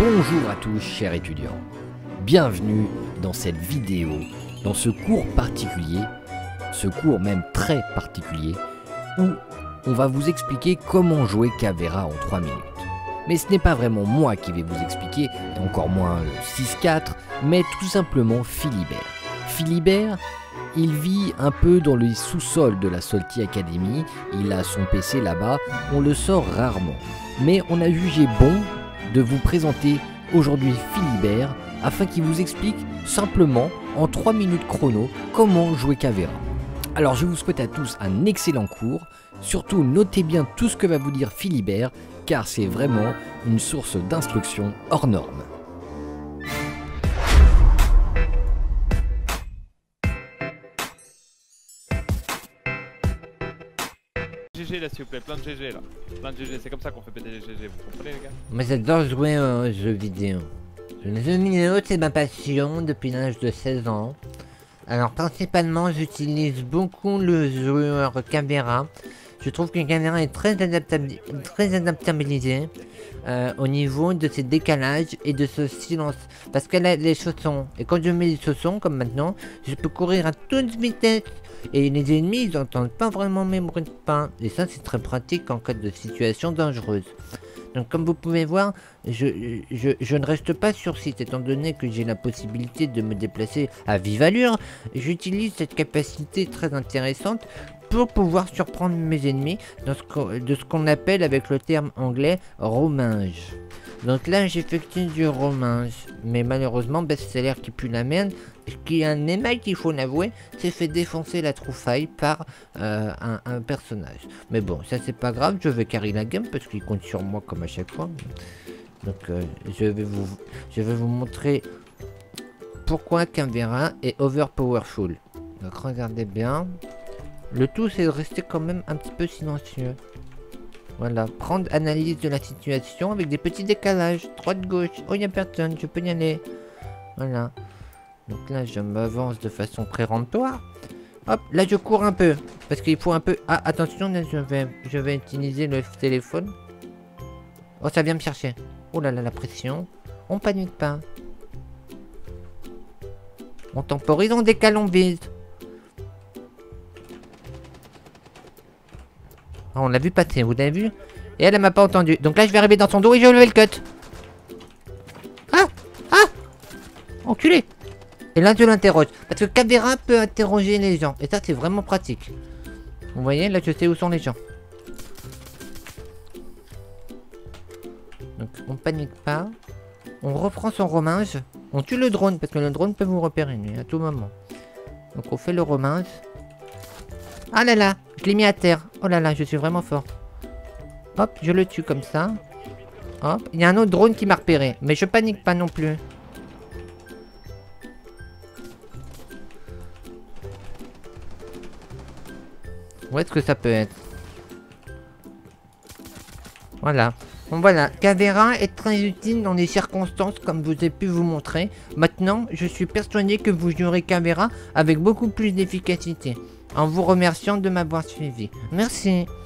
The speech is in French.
Bonjour à tous chers étudiants, bienvenue dans cette vidéo, dans ce cours particulier, ce cours même très particulier, où on va vous expliquer comment jouer Caveira en 3 minutes. Mais ce n'est pas vraiment moi qui vais vous expliquer, et encore moins le 6-4, mais tout simplement Philibert. Philibert, il vit un peu dans les sous-sols de la Salty Academy, il a son PC là-bas, on le sort rarement. Mais on a jugé bon de vous présenter aujourd'hui Philibert afin qu'il vous explique simplement en 3 minutes chrono comment jouer Caveira. Alors je vous souhaite à tous un excellent cours, surtout notez bien tout ce que va vous dire Philibert car c'est vraiment une source d'instruction hors norme. GG là s'il vous plaît, plein de GG là. Plein de GG, c'est comme ça qu'on fait péter les GG, vous comprenez les gars? Moi j'adore jouer aux jeux vidéo. Les jeux vidéo c'est ma passion depuis l'âge de 16 ans. Alors principalement j'utilise beaucoup le joueur Caveira. Je trouve que Caveira est très adaptabilisé au niveau de ses décalages et de ce silence. Parce qu'elle a les chaussons. Et quand je mets les chaussons comme maintenant, je peux courir à toute vitesse. Et les ennemis ils n'entendent pas vraiment mes bruits de pas. Et ça c'est très pratique en cas de situation dangereuse. Donc comme vous pouvez voir, je ne reste pas sur site étant donné que j'ai la possibilité de me déplacer à vive allure. J'utilise cette capacité très intéressante pour pouvoir surprendre mes ennemis dans ce qu'on appelle avec le terme anglais rominge. Donc là j'effectue du rominge, mais malheureusement best-seller qui pue la merde, qui est un émail qu'il faut l'avouer, s'est fait défoncer la troufaille par un personnage. Mais bon, ça c'est pas grave, je vais carry la game parce qu'il compte sur moi comme à chaque fois. Donc je vais vous montrer pourquoi Caveira est overpowerful. Donc regardez bien. Le tout c'est de rester quand même un petit peu silencieux. Voilà, prendre analyse de la situation avec des petits décalages, droite-gauche, oh il y a personne, je peux y aller. Voilà. Donc là je m'avance de façon péremptoire. Hop, là je cours un peu, parce qu'il faut un peu... Ah attention, là je vais utiliser le téléphone. Oh ça vient me chercher. Oh là là la pression. On panique pas. On temporise, on décale, on vise. Oh, on l'a vu passer, vous l'avez vu? Et elle m'a pas entendu. Donc là, je vais arriver dans son dos et je vais lever le cut. Ah! Ah! Enculé! Et là, je l'interroge. Parce que Caveira peut interroger les gens. Et ça, c'est vraiment pratique. Vous voyez, là, je sais où sont les gens. Donc, on panique pas. On reprend son rominge. On tue le drone, parce que le drone peut vous repérer, lui, à tout moment. Donc, on fait le rominge. Ah là là, je l'ai mis à terre. Oh là là, je suis vraiment fort. Hop, je le tue comme ça. Hop, il y a un autre drone qui m'a repéré. Mais je panique pas non plus. Où est-ce que ça peut être? Voilà. Bon voilà, Caveira est très utile dans les circonstances comme vous ai pu vous montrer. Maintenant, je suis persuadé que vous jouerez Caveira avec beaucoup plus d'efficacité. En vous remerciant de m'avoir suivi. Merci.